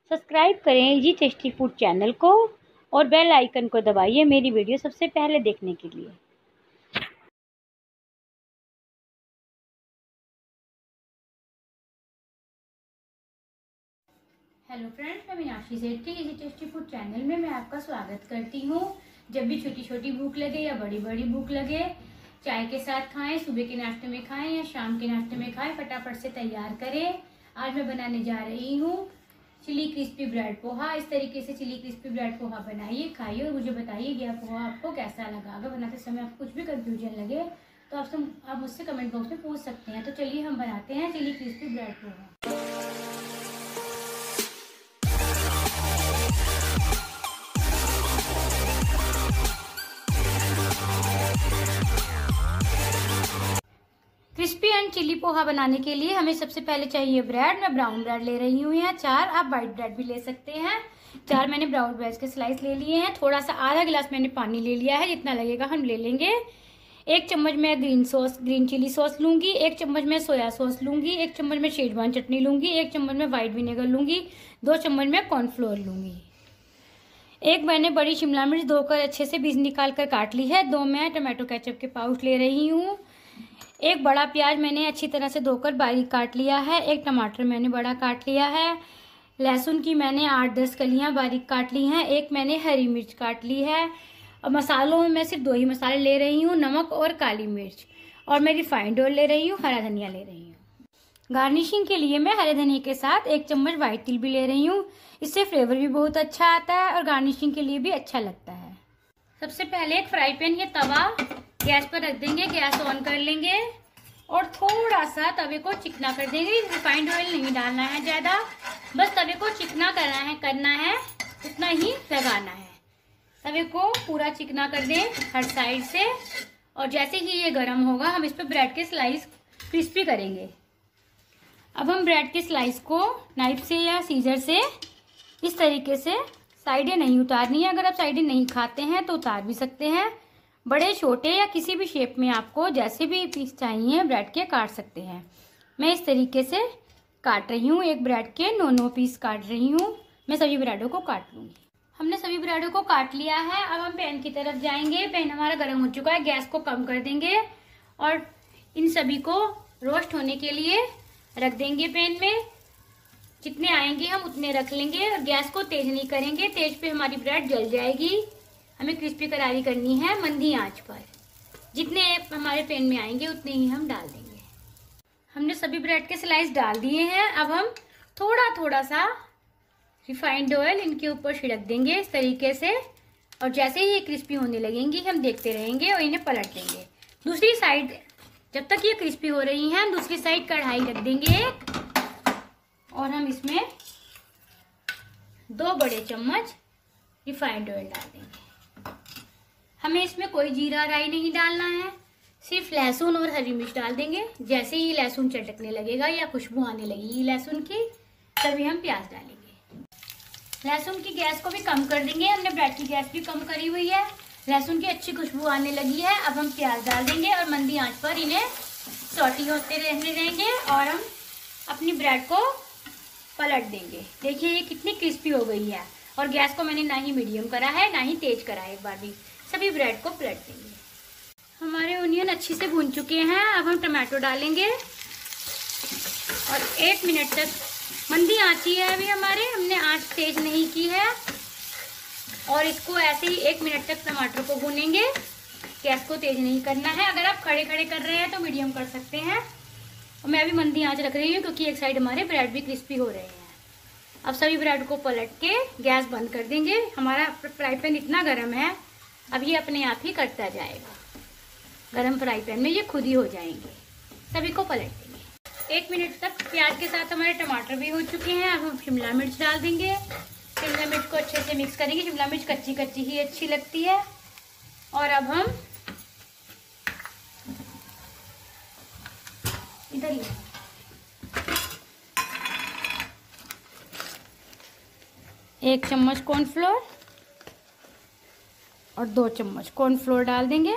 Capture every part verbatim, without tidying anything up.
Subscribe करें easy tasty food channel को और बेल आइकन को दबाइए मेरी वीडियो सबसे पहले देखने के लिए। हेलो फ्रेंड्स, मैं मीनाक्षी सेठ के इजी टेस्टी फूड चैनल में मैं आपका स्वागत करती हूँ। जब भी छोटी छोटी भूख लगे या बड़ी बड़ी भूख लगे, चाय के साथ खाएं, सुबह के नाश्ते में खाएं या शाम के नाश्ते में खाएं, फटाफट से तैयार करें। आज मैं बनाने जा रही हूँ चिली क्रिस्पी ब्रेड पोहा। इस तरीके से चिली क्रिस्पी ब्रेड पोहा बनाइए, खाइए और मुझे बताइए कि यह पोहा आपको कैसा लगा। अगर बनाते समय आपको कुछ भी कंफ्यूजन लगे तो आप आप मुझसे कमेंट बॉक्स में पूछ सकते हैं। तो चलिए हम बनाते हैं chilli crispy bread poha. Crispy and chilli poha बनाने के लिए हमें सबसे पहले चाहिए ब्रेड। मैं ब्राउन ब्रेड ले रही हूँ यहाँ चार, आप व्हाइट ब्रेड भी ले सकते हैं। चार मैंने ब्राउन ब्रेड के स्लाइस ले लिए हैं। थोड़ा सा आधा गिलास मैंने पानी ले लिया है, जितना लगेगा हम ले लेंगे। एक चम्मच मैं green sauce green chilli sauce लूंगी, एक चम्मच मैं सोया सॉस लूंगी, एक चम्मच मैं शेजवान चटनी लूंगी, एक चम्मच मैं व्हाइट विनेगर लूंगी, दो चम्मच मैं कॉर्नफ्लोर लूंगी। एक मैंने बड़ी शिमला मिर्च धोकर अच्छे से बीज निकाल कर काट ली है। दो मैं टमाटो केचप के पाउच ले रही हूँ। एक बड़ा प्याज मैंने अच्छी तरह से धोकर बारीक काट लिया है। एक टमाटर मैंने बड़ा काट लिया है। लहसुन की मैंने आठ दस कलियां बारीक काट ली हैं। एक मैंने हरी मिर्च काट ली है। और मसालों में मैं सिर्फ दो ही मसाले ले रही हूँ, नमक और काली मिर्च। और मैं रिफाइंड ऑयल ले रही हूँ, हरा धनिया ले रही हूँ। गार्निशिंग के लिए मैं हरे धनिया के साथ एक चम्मच व्हाइट तिल भी ले रही हूँ। इससे फ्लेवर भी बहुत अच्छा आता है और गार्निशिंग के लिए भी अच्छा लगता है। सबसे पहले एक फ्राई पैन या तवा गैस पर रख देंगे, गैस ऑन कर लेंगे और थोड़ा सा तवे को चिकना कर देंगे। रिफाइंड ऑयल नहीं डालना है ज्यादा, बस तवे को चिकना करना है करना है उतना ही लगाना है। तवे को पूरा चिकना कर दें हर साइड से। और जैसे ही ये गर्म होगा हम इस पर ब्रेड के स्लाइस क्रिस्पी करेंगे। अब हम ब्रेड के स्लाइस को नाइफ से या सीजर से इस तरीके से साइडें नहीं उतारनी है। अगर आप साइडें नहीं खाते हैं तो उतार भी सकते हैं। बड़े छोटे या किसी भी शेप में आपको जैसे भी पीस चाहिए ब्रेड के काट सकते हैं। मैं इस तरीके से काट रही हूँ, एक ब्रेड के नौ नौ पीस काट रही हूँ। मैं सभी ब्रेडों को काट लूंगी। हमने सभी ब्रेडों को काट लिया है। अब हम पैन की तरफ जाएंगे। पैन हमारा गर्म हो चुका है, गैस को कम कर देंगे और इन सभी को रोस्ट होने के लिए रख देंगे। पैन में जितने आएंगे हम उतने रख लेंगे और गैस को तेज नहीं करेंगे, तेज पे हमारी ब्रेड जल जाएगी। हमें क्रिस्पी करारी करनी है मंदी आंच पर। जितने हमारे पैन में आएंगे उतने ही हम डाल देंगे। हमने सभी ब्रेड के स्लाइस डाल दिए हैं। अब हम थोड़ा थोड़ा सा रिफाइंड ऑयल इनके ऊपर छिड़क देंगे इस तरीके से। और जैसे ही ये क्रिस्पी होने लगेंगी हम देखते रहेंगे और इन्हें पलट देंगे। दूसरी साइड जब तक ये क्रिस्पी हो रही हैं, दूसरी साइड कढ़ाई रख देंगे और हम इसमें दो बड़े चम्मच रिफाइंड ऑयल डाल देंगे। हमें इसमें कोई जीरा राई नहीं डालना है, सिर्फ लहसुन और हरी मिर्च डाल देंगे। जैसे ही लहसुन चटकने लगेगा या खुशबू आने लगेगी लहसुन की, तभी हम प्याज डालेंगे। लहसुन की गैस को भी कम कर देंगे, हमने ब्रेड की गैस भी कम करी हुई है। लहसुन की अच्छी खुशबू आने लगी है। अब हम प्याज डाल देंगे और मंदी आंच पर इन्हें सौटी होते रहने देंगे और हम अपनी ब्रेड को पलट देंगे। देखिए ये कितनी क्रिस्पी हो गई है और गैस को मैंने ना ही मीडियम करा है ना ही तेज करा है। एक बार भी सभी ब्रेड को पलट देंगे। हमारे ओनियन अच्छे से भून चुके हैं। अब हम टमाटो डालेंगे और एक मिनट तक मंदी आंच है अभी हमारे, हमने आंच तेज नहीं की है। और इसको ऐसे ही एक मिनट तक टमाटर को भूनेंगे। गैस को तेज नहीं करना है। अगर आप खड़े खड़े कर रहे हैं तो मीडियम कर सकते हैं। और मैं अभी मंदी आंच रख रही हूँ क्योंकि एक साइड हमारे ब्रेड भी क्रिस्पी हो रहे हैं। अब सभी ब्रेड को पलट के गैस बंद कर देंगे। हमारा फ्राई पैन इतना गर्म है, अब ये अपने आप ही कटता जाएगा। गरम फ्राई पैन में ये खुद ही हो जाएंगे। सभी को पलट देंगे। एक मिनट तक प्याज के साथ हमारे टमाटर भी हो चुके हैं। अब हम शिमला मिर्च डाल देंगे। शिमला मिर्च को अच्छे से मिक्स करेंगे। शिमला मिर्च कच्ची कच्ची ही अच्छी लगती है। और अब हम इधर ही एक चम्मच कॉर्नफ्लोर और दो चम्मच कॉर्नफ्लोर डाल देंगे।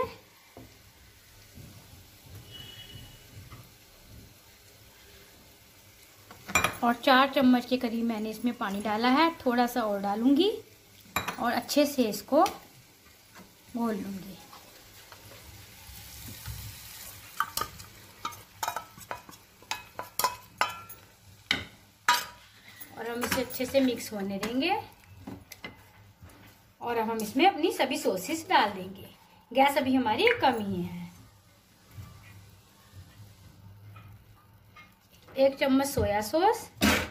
और चार चम्मच के करीब मैंने इसमें पानी डाला है। थोड़ा सा और डालूंगी और अच्छे से इसको घोल लूंगी। और हम इसे अच्छे से मिक्स होने देंगे और अब हम इसमें अपनी सभी सॉसेस डाल देंगे। गैस अभी हमारी कम ही है। एक चम्मच सोया सॉस,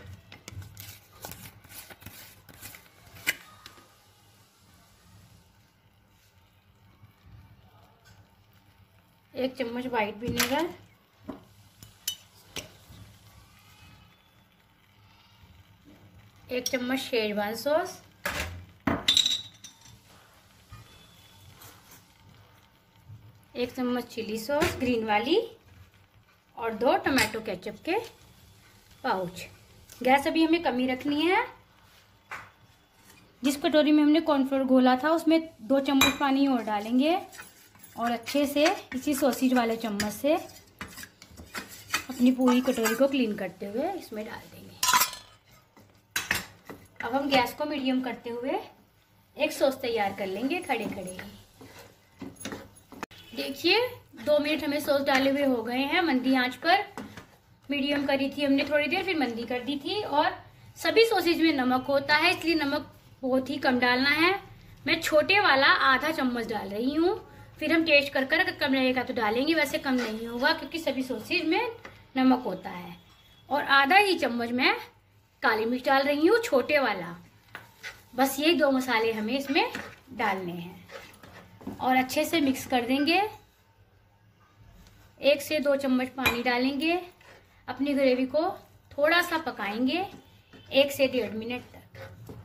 एक चम्मच व्हाइट विनेगर, एक चम्मच शेजवान सॉस, एक चम्मच चिली सॉस ग्रीन वाली और दो टमाटो केचप के पाउच। गैस अभी हमें कमी रखनी है। जिस कटोरी में हमने कॉर्नफ्लोर घोला था उसमें दो चम्मच पानी और डालेंगे और अच्छे से इसी सॉसेज वाले चम्मच से अपनी पूरी कटोरी को क्लीन करते हुए इसमें डाल देंगे। अब हम गैस को मीडियम करते हुए एक सॉस तैयार कर लेंगे खड़े खड़े ही। देखिए दो मिनट हमें सॉस डाले हुए हो गए हैं। मंदी आंच पर मीडियम करी थी हमने थोड़ी देर, फिर मंदी कर दी थी। और सभी सॉसेज में नमक होता है, इसलिए नमक बहुत ही कम डालना है। मैं छोटे वाला आधा चम्मच डाल रही हूँ, फिर हम टेस्ट कर कर अगर कम रहेगा तो डालेंगे, वैसे कम नहीं होगा क्योंकि सभी सॉसेज में नमक होता है। और आधा ही चम्मच मैं काली मिर्च डाल रही हूँ, छोटे वाला। बस यही दो मसाले हमें इसमें डालने हैं और अच्छे से मिक्स कर देंगे। एक से दो चम्मच पानी डालेंगे, अपनी ग्रेवी को थोड़ा सा पकाएंगे एक से डेढ़ मिनट तक।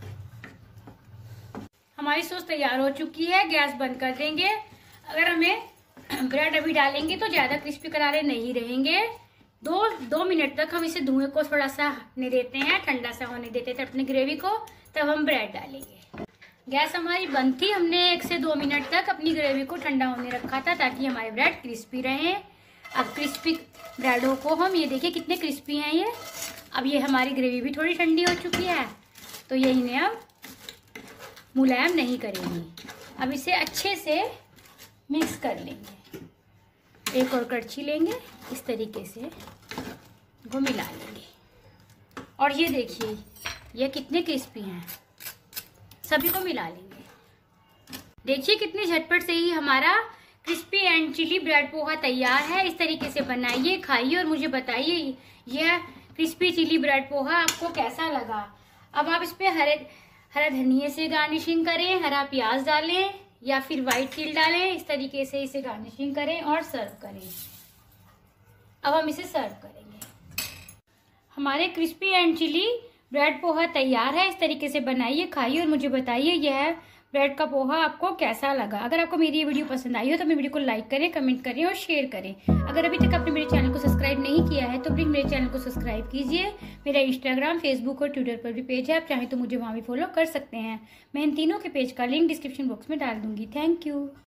हमारी सॉस तैयार हो चुकी है, गैस बंद कर देंगे। अगर हमें ब्रेड अभी डालेंगे तो ज्यादा क्रिस्पी करारे नहीं रहेंगे। दो दो मिनट तक हम इसे धुएं को थोड़ा सा हटने देते हैं, ठंडा सा होने देते थे अपनी ग्रेवी को, तब हम ब्रेड डालेंगे। गैस हमारी बंद थी, हमने एक से दो मिनट तक अपनी ग्रेवी को ठंडा होने रखा था ताकि हमारे ब्रेड क्रिस्पी रहे। अब क्रिस्पी ब्रेडों को हम, ये देखिए कितने क्रिस्पी हैं ये। अब ये हमारी ग्रेवी भी थोड़ी ठंडी हो चुकी है तो ये इन्हें अब मुलायम नहीं करेंगी। अब इसे अच्छे से मिक्स कर लेंगे। एक और कड़छी लेंगे, इस तरीके से वो मिला लेंगे। और ये देखिए ये कितने क्रिस्पी हैं, सभी को मिला लेंगे। देखिए कितनी झटपट से ही हमारा crispy and chilli bread poha तैयार है। इस तरीके से बनाइए, खाइए और मुझे बताइए यह क्रिस्पी चिली ब्रेड पोहा आपको कैसा लगा। अब आप इस पे हरे हरा धनिया से गार्निशिंग करें, हरा प्याज डालें या फिर व्हाइट तिल डालें। इस तरीके से इसे गार्निशिंग करें और सर्व करें। अब हम इसे सर्व करेंगे। हमारे crispy and chilli bread poha तैयार है। इस तरीके से बनाइए, खाइए और मुझे बताइए यह ब्रेड का पोहा आपको कैसा लगा। अगर आपको मेरी ये वीडियो पसंद आई हो तो मेरी वीडियो को लाइक करें, कमेंट करें और शेयर करें। अगर अभी तक आपने मेरे चैनल को सब्सक्राइब नहीं किया है तो प्लीज मेरे चैनल को सब्सक्राइब कीजिए। मेरा इंस्टाग्राम, फेसबुक और ट्विटर पर भी पेज है, आप चाहें तो मुझे वहां भी फॉलो कर सकते हैं। मैं इन तीनों के पेज का लिंक डिस्क्रिप्शन बॉक्स में डाल दूंगी। Thank you.